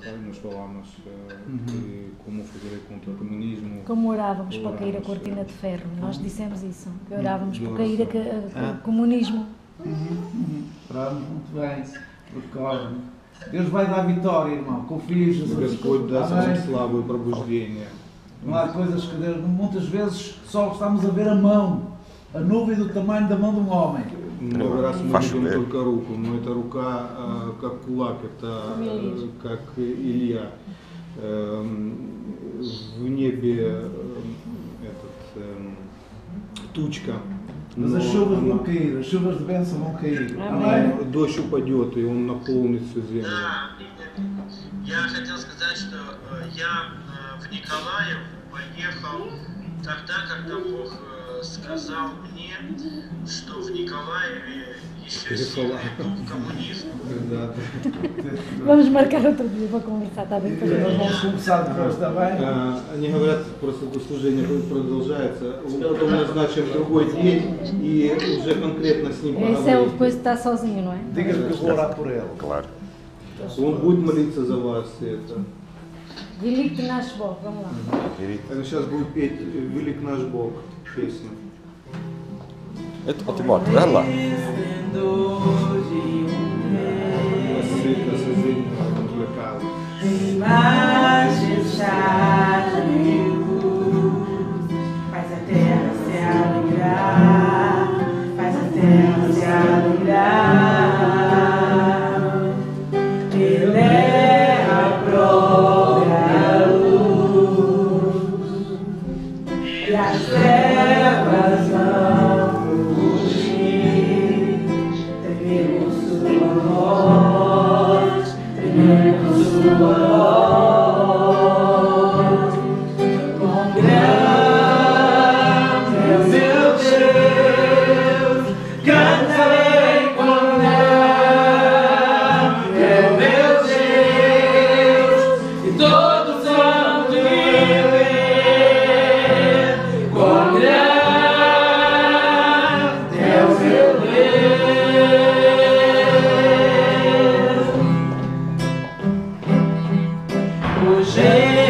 nós falámos de como fazer contra o comunismo. Como orávamos para cair a cortina de ferro, nós dissemos isso, que orávamos para cair o comunismo. Pronto, muito bem, recordo. Deus vai dar vitória, irmão, confia em Jesus. Господь даст вам славу и пробуждение. Não há coisas que Deus, muitas vezes só estamos a ver a mão, a nuvem do tamanho da mão de um homem. Много раз мы видим только руку, но эта рука как кулак, это как Илья. В небе тучка. Mas as chuvas vão cair, as chuvas de bênção vão cair. Аминь. Дождь упадет, и он наполнит всю землю. Да, я хотел сказать, что я в Николаев поехал тогда, когда Бог сказал мне, что в Николаеве еще сильный дух коммунизма. Vamos marcar outro dia para conversar, está bem? Nós vamos começar depois, está bem? Они говорят, просто это служение продолжается. Потом назначим другой день и уже конкретно с ним Esse é o поговорим. depois de estar sozinho, não é? Diga-lhe que eu vou orar por ele. Claro. Он будет молиться за вас. Это. Велик наш Бог, vamos lá. Сейчас будет петь «Велик наш Бог» песню. Это Тимоте, يلا. Aceita essa zinha complicada. Majestade de luz, faz a terra se alegrar, faz a terra se alegrar. Ele é a própria luz, e as trevas vão fugir, trememos sua voz, trememos sua voz. Com grande é meu Deus, cantarei com grande é meu Deus, e todos vão viver. Com grande é o meu Deus. O